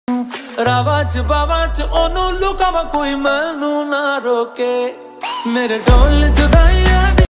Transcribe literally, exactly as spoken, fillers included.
ਰਾਵਾਂ ਚ ਬਾਵਾਂ ਚ ਉਹਨੂੰ ਲੁਕਾਵਾਂ ਕੋਈ ਮੈਨੂੰ ਨਾ ਰੋਕੇ। ਮੇਰੇ ਢੋਲ ਜੁਦਾਈਆਂ